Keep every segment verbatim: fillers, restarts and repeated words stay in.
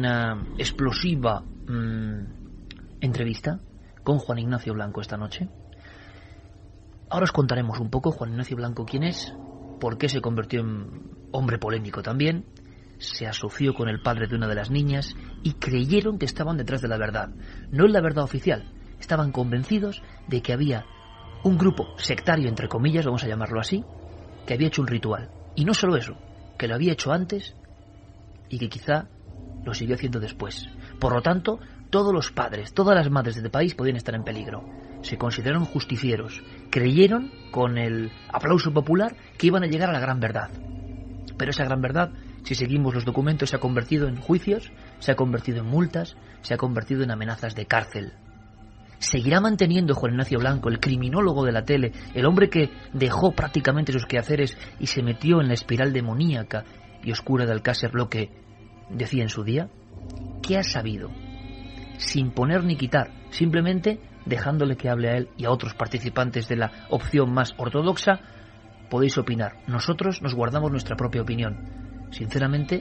una explosiva mmm, entrevista con Juan Ignacio Blanco esta noche. Ahora os contaremos un poco Juan Ignacio Blanco quién es, por qué se convirtió en hombre polémico también, se asoció con el padre de una de las niñas y creyeron que estaban detrás de la verdad. No es la verdad oficial, estaban convencidos de que había un grupo sectario, entre comillas, vamos a llamarlo así, que había hecho un ritual. Y no solo eso, que lo había hecho antes y que quizá lo siguió haciendo después. Por lo tanto, todos los padres, todas las madres de este país podían estar en peligro. Se consideraron justicieros, creyeron con el aplauso popular que iban a llegar a la gran verdad. Pero esa gran verdad, si seguimos los documentos, se ha convertido en juicios, se ha convertido en multas, se ha convertido en amenazas de cárcel. ¿Seguirá manteniendo Juan Ignacio Blanco, el criminólogo de la tele, el hombre que dejó prácticamente sus quehaceres y se metió en la espiral demoníaca y oscura de Alcácer, lo que decía en su día? ¿Qué ha sabido? Sin poner ni quitar, simplemente dejándole que hable a él y a otros participantes de la opción más ortodoxa, podéis opinar. Nosotros nos guardamos nuestra propia opinión. Sinceramente,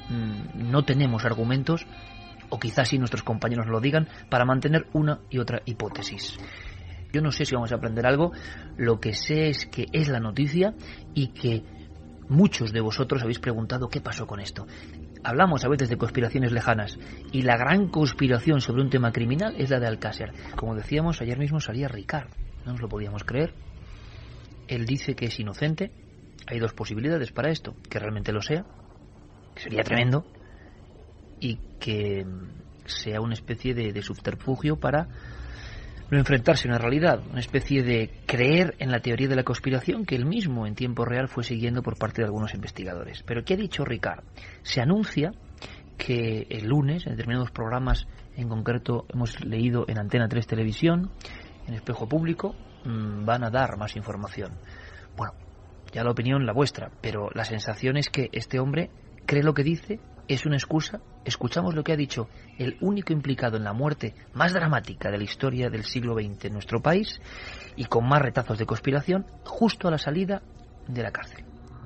no tenemos argumentos, o quizás sí nuestros compañeros lo digan, para mantener una y otra hipótesis. Yo no sé si vamos a aprender algo, lo que sé es que es la noticia y que muchos de vosotros habéis preguntado qué pasó con esto. Hablamos a veces de conspiraciones lejanas y la gran conspiración sobre un tema criminal es la de Alcácer. Como decíamos, ayer mismo salía Ricard, no nos lo podíamos creer. Él dice que es inocente. Hay dos posibilidades para esto: que realmente lo sea, que sería tremendo, y que sea una especie de, de subterfugio para no enfrentarse a una realidad, una especie de creer en la teoría de la conspiración que él mismo en tiempo real fue siguiendo por parte de algunos investigadores. Pero ¿qué ha dicho Ricard? Se anuncia que el lunes, en determinados programas, en concreto hemos leído en Antena tres Televisión, en Espejo Público, mmm, van a dar más información. Bueno, ya la opinión la vuestra, pero la sensación es que este hombre cree lo que dice, es una excusa. Escuchamos lo que ha dicho el único implicado en la muerte más dramática de la historia del siglo veinte en nuestro país y con más retazos de conspiración, justo a la salida de la cárcel.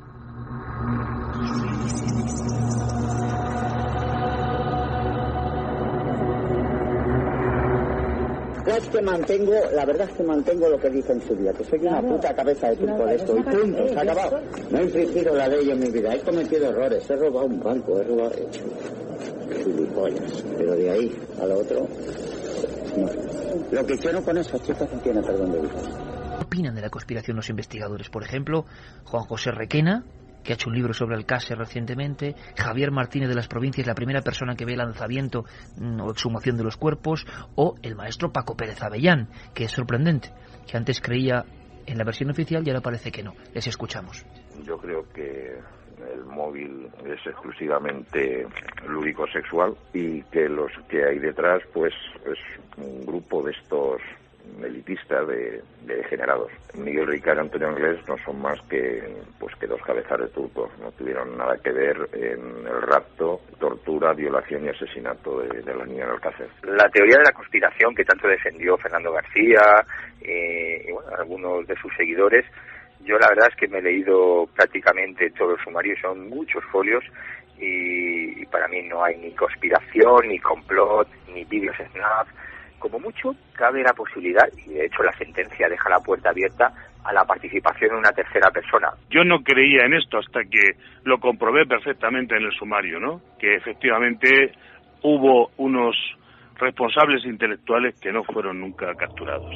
Es que mantengo, la verdad es que mantengo lo que dice en su día, que soy una puta cabeza de turco de esto, y punto, se ha acabado. No he infringido la ley en mi vida, he cometido errores, he robado un banco, he robado... He hecho gilipollas, pero de ahí a lo otro, no. Lo que hicieron con esas chicas no tiene perdón de vida. ¿Qué opinan de la conspiración los investigadores? Por ejemplo, Juan José Requena, que ha hecho un libro sobre Alcácer recientemente, Javier Martínez de las Provincias, la primera persona que ve el lanzamiento mmm, o exhumación de los cuerpos, o el maestro Paco Pérez Avellán, que es sorprendente, que antes creía en la versión oficial y ahora parece que no. Les escuchamos. Yo creo que el móvil es exclusivamente lúdico sexual y que los que hay detrás pues es un grupo de estos elitistas de, de degenerados. Miguel Ricard y Antonio Anglés no son más que pues que dos cabezas de turcos, no tuvieron nada que ver en el rapto, tortura, violación y asesinato de, de la niña en Alcácer. La teoría de la conspiración que tanto defendió Fernando García eh, y bueno, algunos de sus seguidores, yo la verdad es que me he leído prácticamente todo el sumario, son muchos folios y, y para mí no hay ni conspiración, ni complot, ni vídeos snap. Como mucho, cabe la posibilidad, y de hecho la sentencia deja la puerta abierta a la participación de una tercera persona. Yo no creía en esto hasta que lo comprobé perfectamente en el sumario, ¿no? Que efectivamente hubo unos responsables intelectuales que no fueron nunca capturados.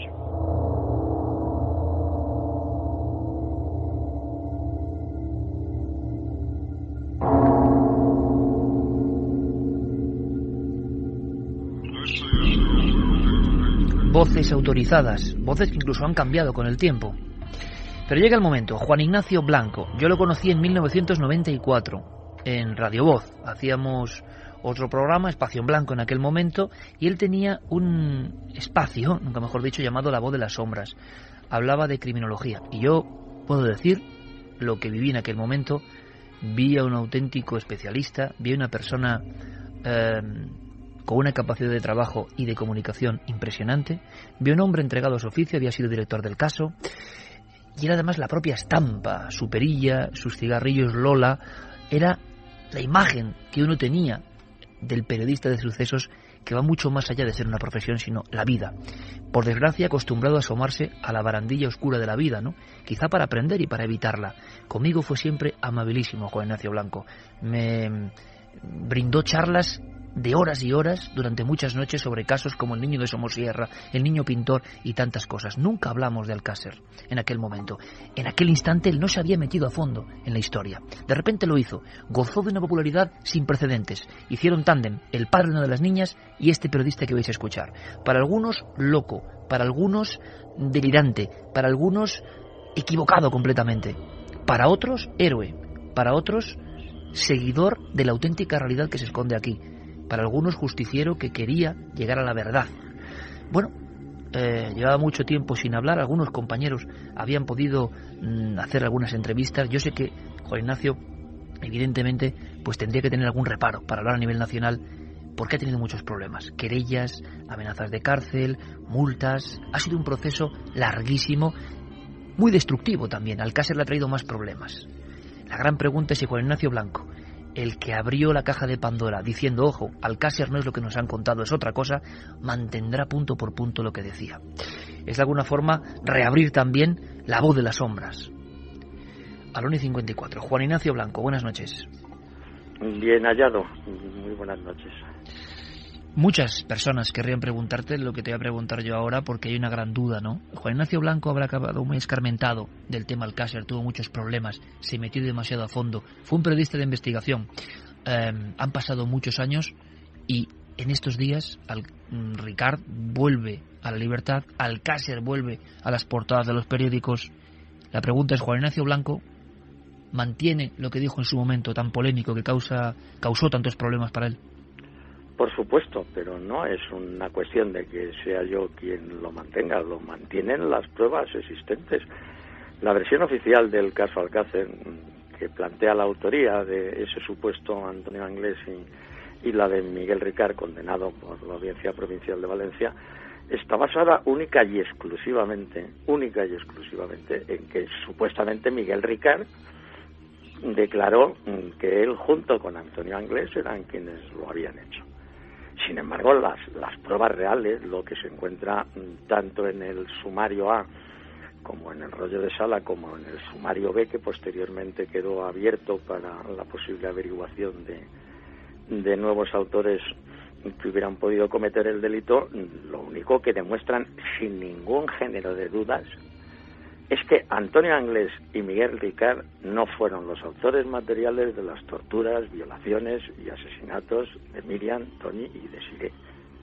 Voces autorizadas, voces que incluso han cambiado con el tiempo. Pero llega el momento. Juan Ignacio Blanco, yo lo conocí en mil novecientos noventa y cuatro en Radio Voz. Hacíamos otro programa, Espacio en Blanco en aquel momento, y él tenía un espacio, nunca mejor dicho, llamado La Voz de las Sombras. Hablaba de criminología, y yo puedo decir lo que viví en aquel momento. Vi a un auténtico especialista, vi a una persona eh, con una capacidad de trabajo y de comunicación impresionante, vi a un hombre entregado a su oficio, había sido director del caso, y era además la propia estampa, su perilla, sus cigarrillos Lola, era la imagen que uno tenía del periodista de sucesos que va mucho más allá de ser una profesión, sino la vida. Por desgracia, acostumbrado a asomarse a la barandilla oscura de la vida, ¿no? Quizá para aprender y para evitarla. Conmigo fue siempre amabilísimo Juan Ignacio Blanco. Me brindó charlas de horas y horas durante muchas noches sobre casos como el niño de Somosierra, el niño pintor y tantas cosas. Nunca hablamos de Alcácer en aquel momento. En aquel instante él no se había metido a fondo en la historia. De repente lo hizo. Gozó de una popularidad sin precedentes. Hicieron tándem el padre de una de las niñas y este periodista que vais a escuchar. Para algunos, loco. Para algunos, delirante. Para algunos, equivocado completamente. Para otros, héroe. Para otros, seguidor de la auténtica realidad que se esconde aquí. Para algunos, justiciero que quería llegar a la verdad. Bueno, eh, llevaba mucho tiempo sin hablar. Algunos compañeros habían podido mm, hacer algunas entrevistas. Yo sé que Juan Ignacio, evidentemente, pues tendría que tener algún reparo para hablar a nivel nacional, porque ha tenido muchos problemas. Querellas, amenazas de cárcel, multas. Ha sido un proceso larguísimo, muy destructivo también. Alcácer le ha traído más problemas. La gran pregunta es si Juan Ignacio Blanco, el que abrió la caja de Pandora diciendo, ojo, Alcácer no es lo que nos han contado, es otra cosa, mantendrá punto por punto lo que decía. Es de alguna forma reabrir también la voz de las sombras. A la una y cincuenta y cuatro. Juan Ignacio Blanco, buenas noches. Bien hallado, muy buenas noches. Muchas personas querrían preguntarte lo que te voy a preguntar yo ahora, porque hay una gran duda, ¿no? Juan Ignacio Blanco habrá acabado muy escarmentado del tema Alcácer, tuvo muchos problemas, se metió demasiado a fondo, fue un periodista de investigación. Eh, han pasado muchos años y en estos días al, mm, Ricard vuelve a la libertad, Alcácer vuelve a las portadas de los periódicos. La pregunta es, ¿Juan Ignacio Blanco mantiene lo que dijo en su momento tan polémico que causa causó tantos problemas para él? Por supuesto, pero no es una cuestión de que sea yo quien lo mantenga, lo mantienen las pruebas existentes. La versión oficial del caso Alcácer, que plantea la autoría de ese supuesto Antonio Anglés y, y la de Miguel Ricard, condenado por la Audiencia Provincial de Valencia, está basada única y exclusivamente, única y exclusivamente, en que supuestamente Miguel Ricard declaró que él junto con Antonio Anglés eran quienes lo habían hecho. Sin embargo, las, las pruebas reales, lo que se encuentra tanto en el sumario A como en el rollo de sala, como en el sumario B, que posteriormente quedó abierto para la posible averiguación de, de nuevos autores que hubieran podido cometer el delito, lo único que demuestran sin ningún género de dudas es que Antonio Anglés y Miguel Ricard no fueron los autores materiales de las torturas, violaciones y asesinatos de Miriam, Tony y Desiré.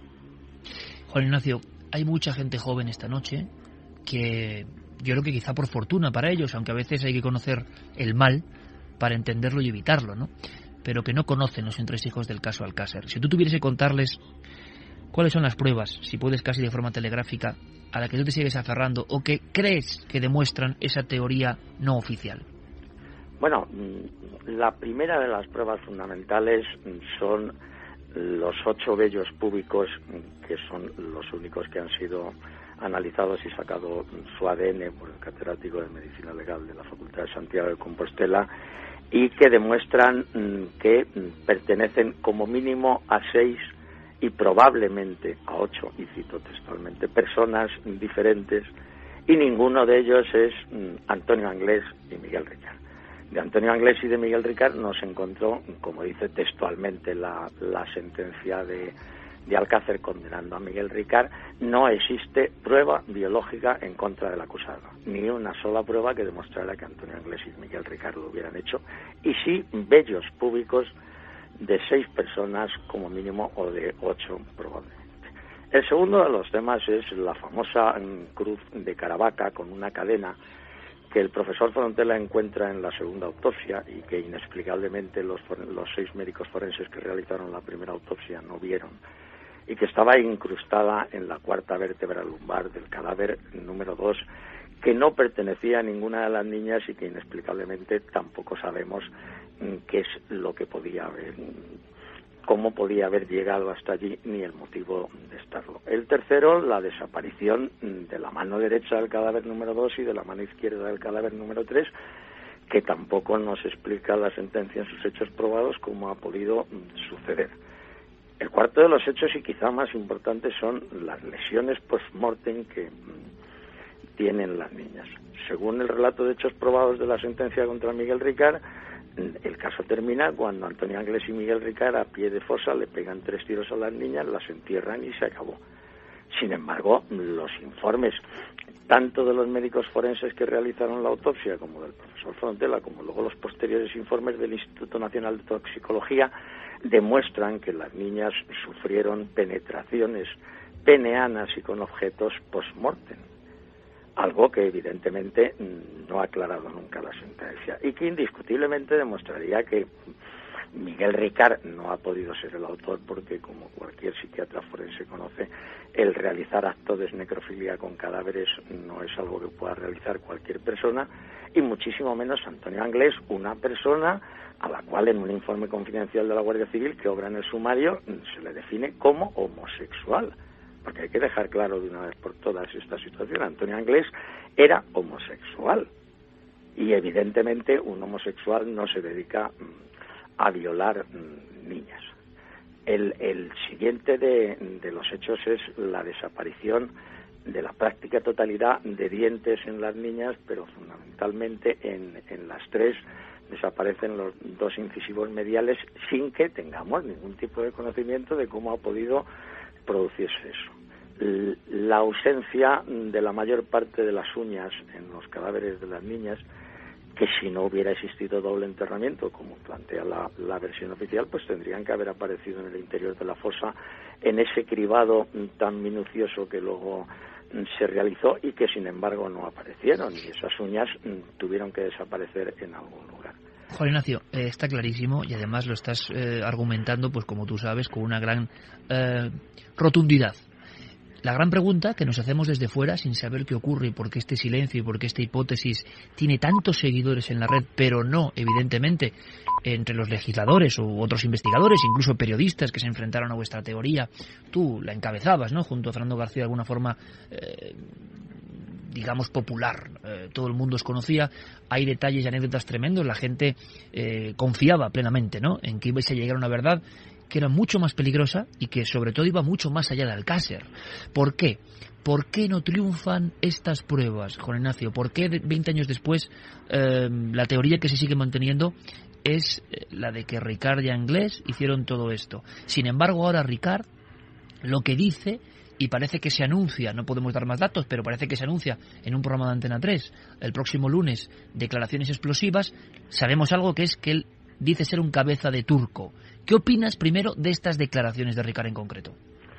Juan Ignacio, hay mucha gente joven esta noche que yo creo que quizá por fortuna para ellos, aunque a veces hay que conocer el mal para entenderlo y evitarlo, ¿no? Pero que no conocen los entresijos del caso Alcácer. Si tú tuvieras que contarles cuáles son las pruebas, si puedes casi de forma telegráfica, a la que tú te sigues aferrando o que crees que demuestran esa teoría no oficial. Bueno, la primera de las pruebas fundamentales son los ocho vellos púbicos, que son los únicos que han sido analizados y sacado su A D N por el catedrático de Medicina Legal de la Facultad de Santiago de Compostela, y que demuestran que pertenecen como mínimo a seis y probablemente a ocho, y cito textualmente, personas diferentes, y ninguno de ellos es Antonio Anglés y Miguel Ricard. De Antonio Anglés y de Miguel Ricard no se encontró, como dice textualmente la, la sentencia de, de Alcácer condenando a Miguel Ricard, no existe prueba biológica en contra del acusado, ni una sola prueba que demostrara que Antonio Anglés y Miguel Ricard lo hubieran hecho, y sí vellos púbicos de seis personas como mínimo o de ocho probablemente. El segundo de los temas es la famosa cruz de Caravaca con una cadena que el profesor Frontela encuentra en la segunda autopsia y que inexplicablemente los, los seis médicos forenses que realizaron la primera autopsia no vieron, y que estaba incrustada en la cuarta vértebra lumbar del cadáver número dos, que no pertenecía a ninguna de las niñas y que inexplicablemente tampoco sabemos qué es lo que podía haber, cómo podía haber llegado hasta allí, ni el motivo de estarlo. El tercero, la desaparición de la mano derecha del cadáver número dos y de la mano izquierda del cadáver número tres, que tampoco nos explica la sentencia en sus hechos probados cómo ha podido suceder. El cuarto de los hechos, y quizá más importante, son las lesiones post-mortem que mmm, tienen las niñas. Según el relato de hechos probados de la sentencia contra Miguel Ricard, el caso termina cuando Antonio Anglés y Miguel Ricard, a pie de fosa, le pegan tres tiros a las niñas, las entierran y se acabó. Sin embargo, los informes, tanto de los médicos forenses que realizaron la autopsia, como del profesor Frontela, como luego los posteriores informes del Instituto Nacional de Toxicología, demuestran que las niñas sufrieron penetraciones peneanas y con objetos post-mortem, algo que evidentemente no ha aclarado nunca la sentencia y que indiscutiblemente demostraría que Miguel Ricard no ha podido ser el autor porque, como cualquier psiquiatra forense conoce, el realizar actos de necrofilia con cadáveres no es algo que pueda realizar cualquier persona, y muchísimo menos Antonio Anglés, una persona a la cual en un informe confidencial de la Guardia Civil que obra en el sumario se le define como homosexual. Porque hay que dejar claro de una vez por todas esta situación. Antonio Anglés era homosexual y evidentemente un homosexual no se dedica a violar niñas. El, el siguiente de, de los hechos es la desaparición de la práctica totalidad de dientes en las niñas, pero fundamentalmente en, en las tres desaparecen los dos incisivos mediales sin que tengamos ningún tipo de conocimiento de cómo ha podido producirse eso. La ausencia de la mayor parte de las uñas en los cadáveres de las niñas, que si no hubiera existido doble enterramiento, como plantea la, la versión oficial, pues tendrían que haber aparecido en el interior de la fosa en ese cribado tan minucioso que luego se realizó y que sin embargo no aparecieron, y esas uñas tuvieron que desaparecer en algún lugar. Juan Ignacio, eh, está clarísimo y además lo estás eh, argumentando, pues como tú sabes, con una gran eh, rotundidad. La gran pregunta que nos hacemos desde fuera, sin saber qué ocurre y por qué este silencio y por qué esta hipótesis tiene tantos seguidores en la red, pero no, evidentemente, entre los legisladores u otros investigadores, incluso periodistas que se enfrentaron a vuestra teoría, tú la encabezabas, ¿no?, junto a Fernando García, de alguna forma, eh, digamos, popular, eh, todo el mundo os conocía, hay detalles y anécdotas tremendos, la gente eh, confiaba plenamente, ¿no?, en que ibais a llegar a una verdad que era mucho más peligrosa y que sobre todo iba mucho más allá de Alcácer. ¿Por qué? ¿Por qué no triunfan estas pruebas, Juan Ignacio? ¿Por qué veinte años después eh, la teoría que se sigue manteniendo es la de que Ricard y Anglés hicieron todo esto? Sin embargo, ahora Ricard lo que dice, y parece que se anuncia, no podemos dar más datos, pero parece que se anuncia en un programa de Antena tres el próximo lunes, declaraciones explosivas, sabemos algo, que es que él dice ser un cabeza de turco. ¿Qué opinas primero de estas declaraciones de Ricard en concreto?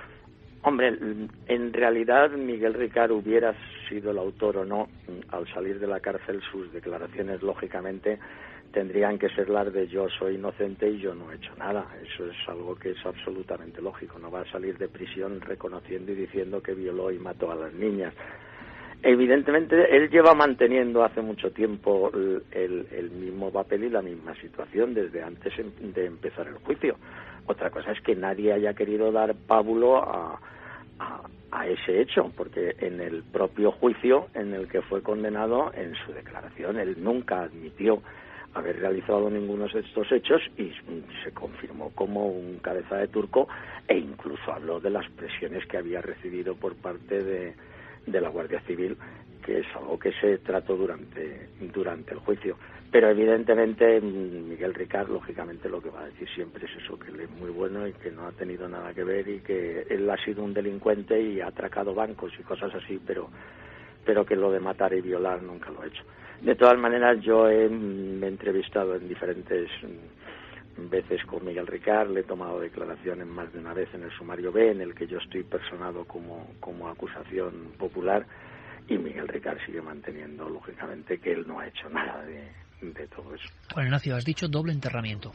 Hombre, en realidad Miguel Ricard hubiera sido el autor o no, al salir de la cárcel sus declaraciones lógicamente tendrían que ser las de yo soy inocente y yo no he hecho nada. Eso es algo que es absolutamente lógico. No va a salir de prisión reconociendo y diciendo que violó y mató a las niñas. Evidentemente, él lleva manteniendo hace mucho tiempo el, el, el mismo papel y la misma situación desde antes de empezar el juicio. Otra cosa es que nadie haya querido dar pábulo a, a, a ese hecho, porque en el propio juicio en el que fue condenado, en su declaración, él nunca admitió haber realizado ninguno de estos hechos y se confirmó como un cabeza de turco, e incluso habló de las presiones que había recibido por parte de de la Guardia Civil, que es algo que se trató durante durante el juicio. Pero evidentemente Miguel Ricard, lógicamente, lo que va a decir siempre es eso, que él es muy bueno y que no ha tenido nada que ver y que él ha sido un delincuente y ha atracado bancos y cosas así, pero pero que lo de matar y violar nunca lo ha hecho. De todas maneras, yo he, me he entrevistado en diferentes veces con Miguel Ricard, le he tomado declaraciones más de una vez en el sumario B, en el que yo estoy personado como, como acusación popular, y Miguel Ricard sigue manteniendo, lógicamente, que él no ha hecho nada de, de todo eso. Juan Ignacio, has dicho doble enterramiento.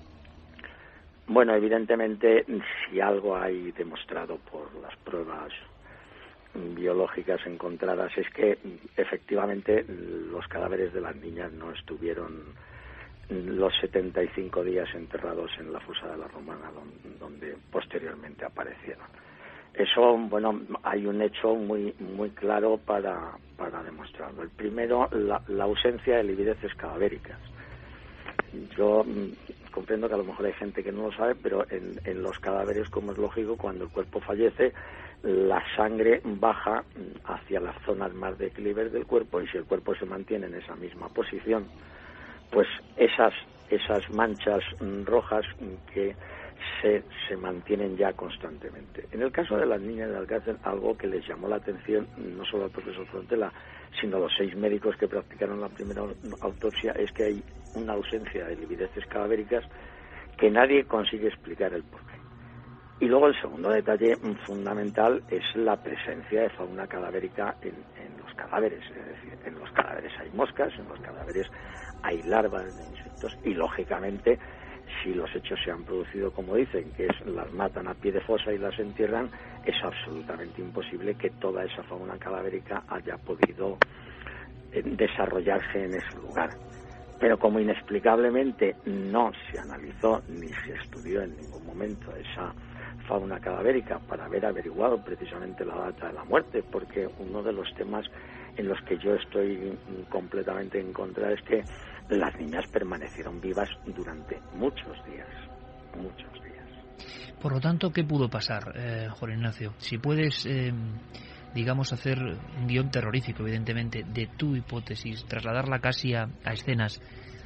Bueno, evidentemente, si algo hay demostrado por las pruebas biológicas encontradas es que efectivamente los cadáveres de las niñas no estuvieron los setenta y cinco días enterrados en la fosa de la Romana, donde, donde posteriormente aparecieron. Eso, bueno, hay un hecho muy muy claro para, para demostrarlo. El primero, la, la ausencia de livideces cadavéricas. Yo comprendo que a lo mejor hay gente que no lo sabe, pero en, en los cadáveres, como es lógico, cuando el cuerpo fallece, la sangre baja hacia las zonas más declives del cuerpo, y si el cuerpo se mantiene en esa misma posición, pues esas esas manchas rojas que se, se mantienen ya constantemente. En el caso de las niñas de Alcácer, algo que les llamó la atención no solo al profesor Frontela, sino a los seis médicos que practicaron la primera autopsia, es que hay una ausencia de livideces cadavéricas que nadie consigue explicar el porqué. Y luego el segundo detalle fundamental es la presencia de fauna cadavérica en, en los cadáveres. Es decir, en los cadáveres hay moscas, en los cadáveres hay larvas de insectos, y lógicamente, si los hechos se han producido como dicen, que es las matan a pie de fosa y las entierran, es absolutamente imposible que toda esa fauna cadavérica haya podido eh, desarrollarse en ese lugar. Pero como inexplicablemente no se analizó ni se estudió en ningún momento esa fauna cadavérica para haber averiguado precisamente la data de la muerte, porque uno de los temas en los que yo estoy completamente en contra es que las niñas permanecieron vivas durante muchos días, muchos días. Por lo tanto, ¿qué pudo pasar, eh, Juan Ignacio? Si puedes, eh, digamos, hacer un guión terrorífico, evidentemente, de tu hipótesis, trasladarla casi a, a escenas,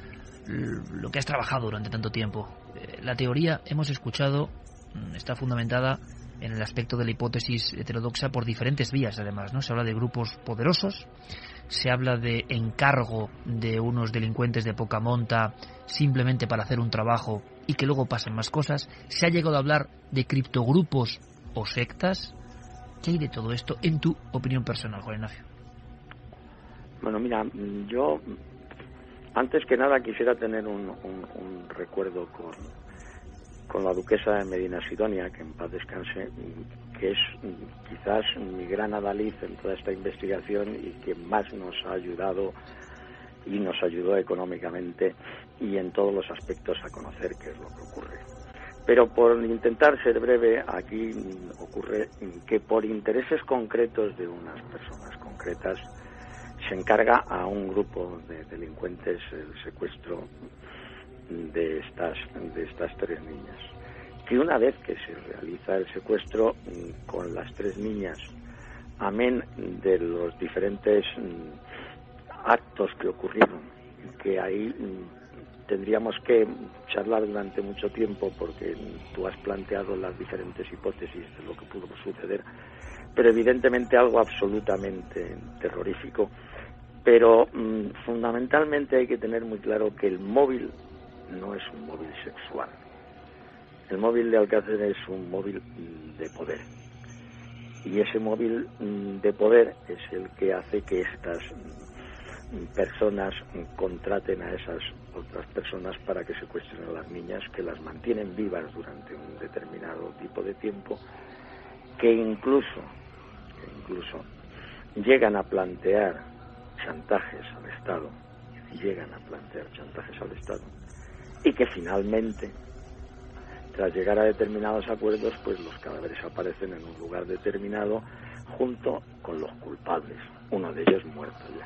lo que has trabajado durante tanto tiempo. Eh, la teoría, hemos escuchado, está fundamentada en el aspecto de la hipótesis heterodoxa por diferentes vías, además, ¿no? Se habla de grupos poderosos, se habla de encargo de unos delincuentes de poca monta simplemente para hacer un trabajo y que luego pasen más cosas. Se ha llegado a hablar de criptogrupos o sectas. ¿Qué hay de todo esto en tu opinión personal, Juan Ignacio? Bueno, mira, yo antes que nada quisiera tener un, un, un recuerdo con, con la duquesa de Medina Sidonia, que en paz descanse, que es quizás mi gran adalid en toda esta investigación y que más nos ha ayudado y nos ayudó económicamente y en todos los aspectos a conocer qué es lo que ocurre. Pero por intentar ser breve, aquí ocurre que por intereses concretos de unas personas concretas se encarga a un grupo de delincuentes el secuestro de estas, de estas tres niñas. Que una vez que se realiza el secuestro con las tres niñas, amén de los diferentes actos que ocurrieron, que ahí tendríamos que charlar durante mucho tiempo porque tú has planteado las diferentes hipótesis de lo que pudo suceder, pero evidentemente algo absolutamente terrorífico. Pero mmm, fundamentalmente hay que tener muy claro que el móvil no es un móvil sexual. El móvil de Alcácer es un móvil de poder. Y ese móvil de poder es el que hace que estas personas contraten a esas otras personas para que secuestren a las niñas, que las mantienen vivas durante un determinado tipo de tiempo, que incluso, que incluso llegan a plantear chantajes al Estado, llegan a plantear chantajes al Estado, y que finalmente, tras llegar a determinados acuerdos, pues los cadáveres aparecen en un lugar determinado junto con los culpables, uno de ellos muerto ya.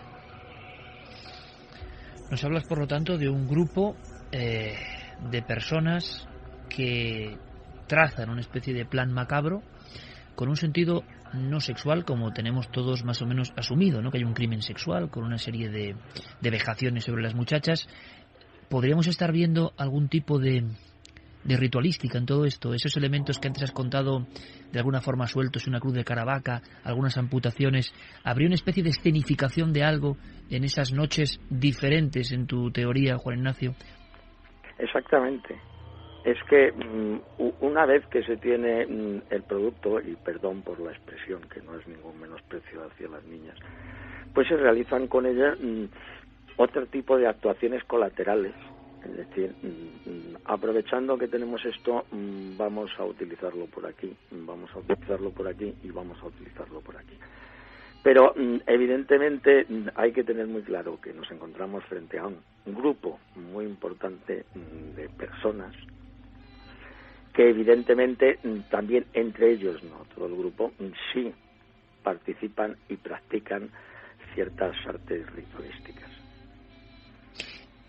Nos hablas, por lo tanto, de un grupo eh, de personas que trazan una especie de plan macabro con un sentido no sexual, como tenemos todos más o menos asumido, ¿no? Que hay un crimen sexual con una serie de, de vejaciones sobre las muchachas. ¿Podríamos estar viendo algún tipo de, de ritualística en todo esto? Esos elementos que antes has contado de alguna forma sueltos, una cruz de Caravaca, algunas amputaciones. ¿Habría una especie de escenificación de algo en esas noches diferentes en tu teoría, Juan Ignacio? Exactamente. Es que um, una vez que se tiene um, el producto, y perdón por la expresión, que no es ningún menosprecio hacia las niñas, pues se realizan con ellas um, otro tipo de actuaciones colaterales. Es decir, um, aprovechando que tenemos esto, um, vamos a utilizarlo por aquí, vamos a utilizarlo por aquí y vamos a utilizarlo por aquí. Pero um, evidentemente um, hay que tener muy claro que nos encontramos frente a un grupo muy importante um, de personas que evidentemente también entre ellos, no todo el grupo, sí participan y practican ciertas artes ritualísticas.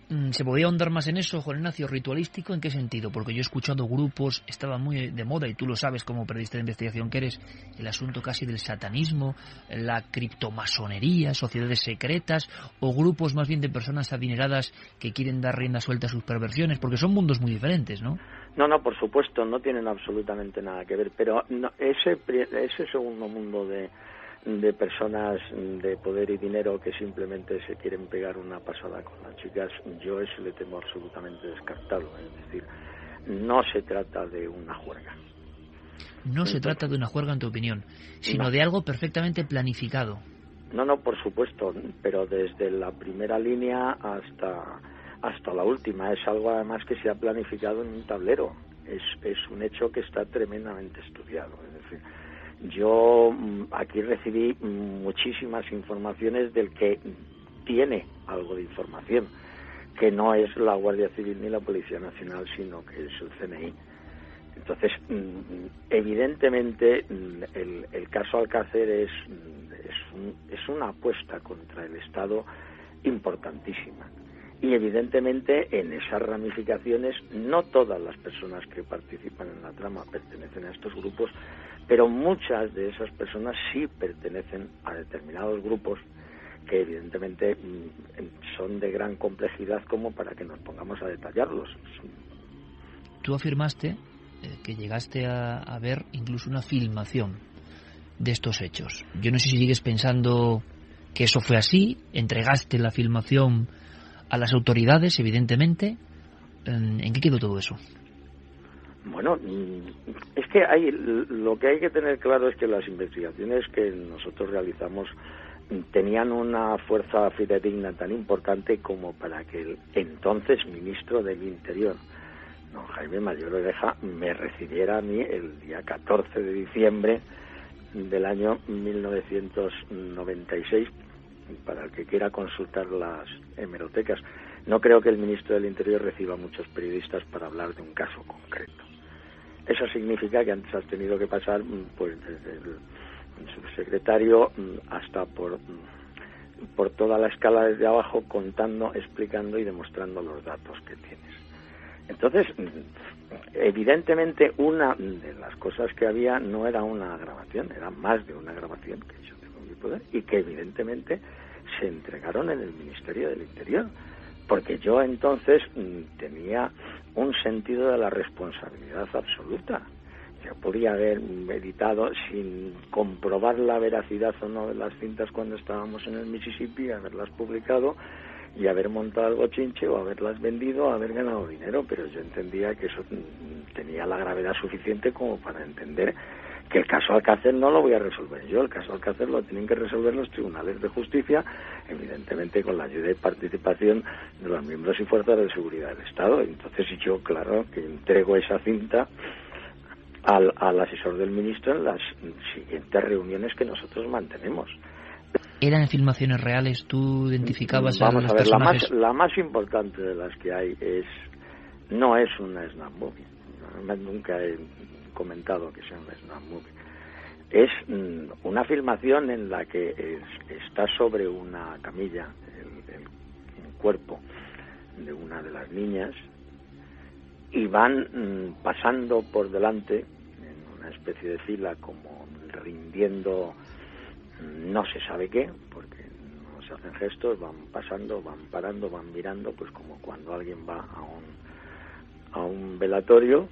¿Se podía ahondar más en eso, Juan Ignacio? ¿Ritualístico en qué sentido? Porque yo he escuchado grupos, estaba muy de moda, y tú lo sabes como periodista de investigación que eres, el asunto casi del satanismo, la criptomasonería, sociedades secretas, o grupos más bien de personas adineradas que quieren dar rienda suelta a sus perversiones, porque son mundos muy diferentes, ¿no? No, no, por supuesto, no tienen absolutamente nada que ver, pero no, ese, ese segundo mundo de... de personas de poder y dinero que simplemente se quieren pegar una pasada con las chicas, yo eso le tengo absolutamente descartado. Es decir, no se trata de una juerga. No se trata de una juerga, en tu opinión, sino no. de algo perfectamente planificado. No, no, por supuesto, pero desde la primera línea hasta hasta la última. Es algo además que se ha planificado en un tablero. Es, es un hecho que está tremendamente estudiado. Es decir, yo aquí recibí muchísimas informaciones del que tiene algo de información, que no es la Guardia Civil ni la Policía Nacional, sino que es el C N I. Entonces, evidentemente, el, el caso Alcácer es, es, un, es una apuesta contra el Estado importantísima. Y evidentemente en esas ramificaciones no todas las personas que participan en la trama pertenecen a estos grupos, pero muchas de esas personas sí pertenecen a determinados grupos que evidentemente son de gran complejidad como para que nos pongamos a detallarlos. Tú afirmaste eh, que llegaste a, a ver incluso una filmación de estos hechos. Yo no sé si sigues pensando que eso fue así, entregaste la filmación a las autoridades, evidentemente. ¿En qué quedó todo eso? Bueno, es que hay lo que hay que tener claro es que las investigaciones que nosotros realizamos tenían una fuerza fidedigna tan importante como para que el entonces ministro del Interior, don Jaime Mayor Oreja, me recibiera a mí el día catorce de diciembre del año mil novecientos noventa y seis, para el que quiera consultar las hemerotecas. No creo que el ministro del Interior reciba muchos periodistas para hablar de un caso concreto. Eso significa que antes has tenido que pasar pues desde el subsecretario hasta por por toda la escala desde abajo, contando, explicando y demostrando los datos que tienes. Entonces, evidentemente, una de las cosas que había no era una grabación, era más de una grabación que yo tengo en mi poder y que evidentemente se entregaron en el Ministerio del Interior, porque yo entonces tenía un sentido de la responsabilidad absoluta. Yo podía haber editado sin comprobar la veracidad o no de las cintas cuando estábamos en el Mississippi, haberlas publicado y haber montado el bochinche o haberlas vendido o haber ganado dinero, pero yo entendía que eso tenía la gravedad suficiente como para entender que el caso Alcácer no lo voy a resolver yo, el caso Alcácer lo tienen que resolver los tribunales de justicia, evidentemente con la ayuda y participación de los miembros y fuerzas de seguridad del Estado. Entonces yo, claro, que entrego esa cinta al, al asesor del ministro en las siguientes reuniones que nosotros mantenemos. ¿Eran filmaciones reales? ¿Tú identificabas Vamos a los a ver, personajes? La más, la más importante de las que hay es no es una snap movie. Nunca he comentado que sea una snap movie. Es mm, una filmación en la que es, está sobre una camilla el, el, el cuerpo de una de las niñas y van mm, pasando por delante en una especie de fila como rindiendo mm, no se sabe qué, porque no se hacen gestos, van pasando, van parando, van mirando, pues como cuando alguien va a un a un velatorio.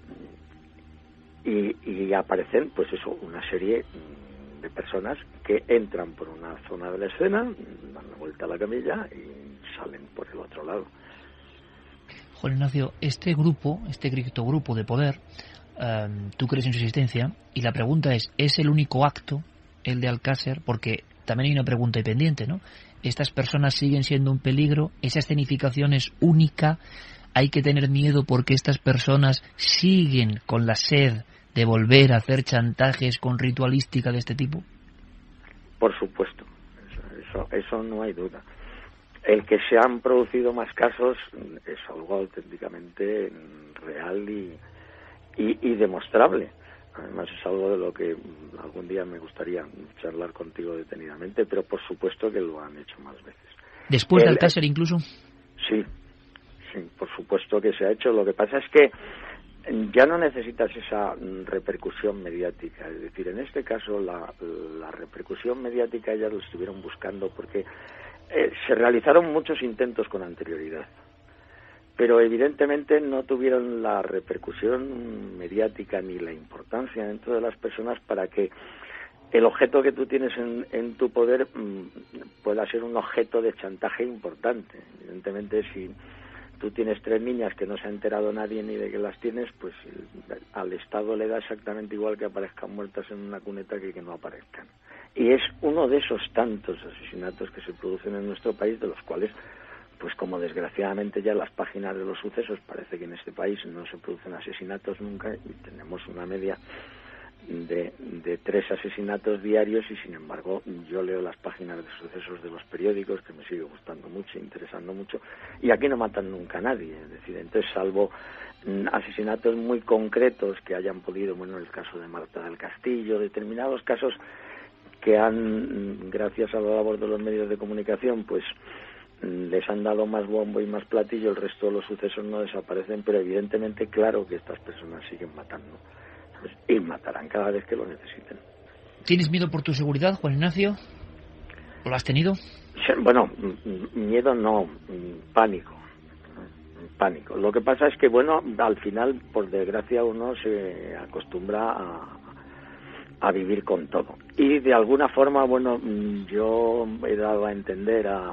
Y, y aparecen, pues eso, una serie de personas que entran por una zona de la escena, dan la vuelta a la camilla y salen por el otro lado. Juan Ignacio, este grupo, este criptogrupo de poder, eh, tú crees en su existencia, y la pregunta es, ¿es el único acto, el de Alcácer? Porque también hay una pregunta ahí pendiente, ¿no? ¿Estas personas siguen siendo un peligro? ¿Esa escenificación es única? ¿Hay que tener miedo porque estas personas siguen con la sed de volver a hacer chantajes con ritualística de este tipo? Por supuesto, eso, eso, eso no hay duda. El que se han producido más casos es algo auténticamente real y, y, y demostrable. Además es algo de lo que algún día me gustaría charlar contigo detenidamente, pero por supuesto que lo han hecho más veces. ¿Después de El, Alcácer incluso? Sí, sí, por supuesto que se ha hecho. Lo que pasa es que ya no necesitas esa repercusión mediática. Es decir, en este caso la, la repercusión mediática ya lo estuvieron buscando porque eh, se realizaron muchos intentos con anterioridad, pero evidentemente no tuvieron la repercusión mediática ni la importancia dentro de las personas para que el objeto que tú tienes en, en tu poder mmm, pueda ser un objeto de chantaje importante. Evidentemente, si tú tienes tres niñas que no se ha enterado nadie ni de que las tienes, pues al Estado le da exactamente igual que aparezcan muertas en una cuneta que que no aparezcan. Y es uno de esos tantos asesinatos que se producen en nuestro país, de los cuales, pues como desgraciadamente ya las páginas de los sucesos parece que en este país no se producen asesinatos nunca, y tenemos una media de, de tres asesinatos diarios, y sin embargo yo leo las páginas de sucesos de los periódicos, que me sigue gustando mucho, interesando mucho, y aquí no matan nunca a nadie. Es decir, entonces, salvo mm, asesinatos muy concretos que hayan podido, bueno, el caso de Marta del Castillo, determinados casos que han, gracias a la labor de los medios de comunicación, pues les han dado más bombo y más platillo, el resto de los sucesos no desaparecen, pero evidentemente claro que estas personas siguen matando, ¿sabes? Y matarán cada vez que lo necesiten. ¿Tienes miedo por tu seguridad, Juan Ignacio? ¿O lo has tenido? Bueno, miedo no, pánico. Pánico. Lo que pasa es que, bueno, al final, por desgracia, uno se acostumbra a, a vivir con todo. Y de alguna forma, bueno, yo he dado a entender a,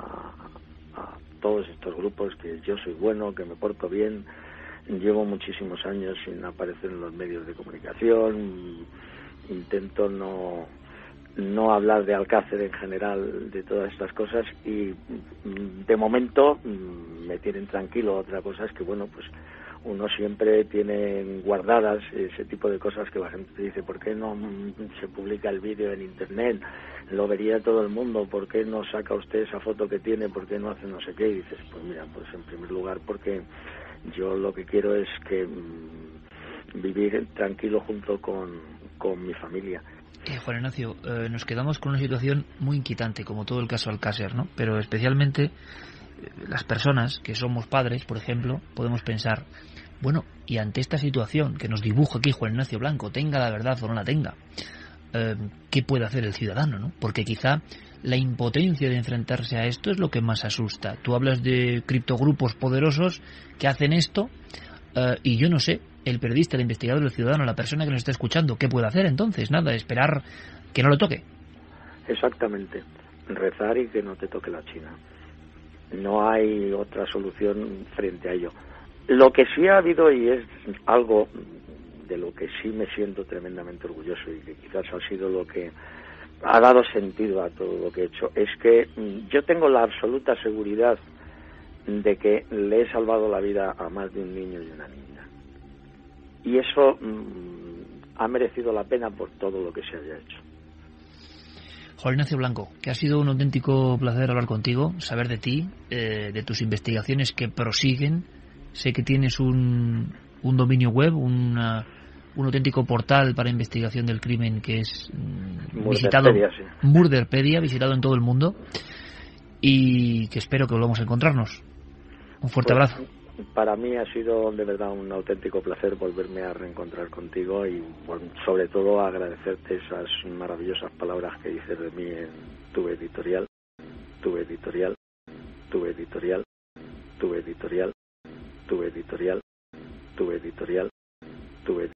a todos estos grupos que yo soy bueno, que me porto bien. Llevo muchísimos años sin aparecer en los medios de comunicación. Intento no no hablar de Alcácer en general, de todas estas cosas, y de momento me tienen tranquilo. Otra cosa es que, bueno, pues uno siempre tiene guardadas ese tipo de cosas que la gente te dice: ¿por qué no se publica el vídeo en internet? Lo vería todo el mundo. ¿Por qué no saca usted esa foto que tiene? ¿Por qué no hace no sé qué? Y dices, pues mira, pues en primer lugar porque yo lo que quiero es que mmm, vivir tranquilo junto con, con mi familia. Eh, Juan Ignacio, eh, nos quedamos con una situación muy inquietante, como todo el caso Alcácer, ¿no? Pero especialmente eh, las personas que somos padres, por ejemplo, podemos pensar, bueno, y ante esta situación que nos dibuja aquí Juan Ignacio Blanco, tenga la verdad o no la tenga, eh, ¿qué puede hacer el ciudadano, no? Porque quizá la impotencia de enfrentarse a esto es lo que más asusta. Tú hablas de criptogrupos poderosos que hacen esto, eh, y yo no sé, el periodista, el investigador, el ciudadano, la persona que nos está escuchando, ¿qué puede hacer entonces? Nada, esperar que no lo toque. Exactamente, rezar y que no te toque la China. No hay otra solución frente a ello. Lo que sí ha habido, y es algo de lo que sí me siento tremendamente orgulloso y que quizás ha sido lo que ha dado sentido a todo lo que he hecho, es que yo tengo la absoluta seguridad de que le he salvado la vida a más de un niño y una niña. Y eso mmm, ha merecido la pena por todo lo que se haya hecho. Juan Ignacio Blanco, que ha sido un auténtico placer hablar contigo, saber de ti, eh, de tus investigaciones que prosiguen. Sé que tienes un, un dominio web, una, un auténtico portal para investigación del crimen que es mmm, visitado, sí. Murderpedia, visitado en todo el mundo, y que espero que volvamos a encontrarnos. Un fuerte pues, abrazo. Para mí ha sido de verdad un auténtico placer volverme a reencontrar contigo y, bueno, sobre todo agradecerte esas maravillosas palabras que dices de mí en tu editorial, tu editorial, tu editorial, tu editorial, tu editorial, tu editorial, tu editorial.